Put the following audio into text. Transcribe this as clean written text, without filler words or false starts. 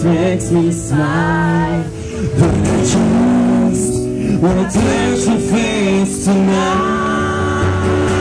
makes me smile. But I just wanna touch your face tonight.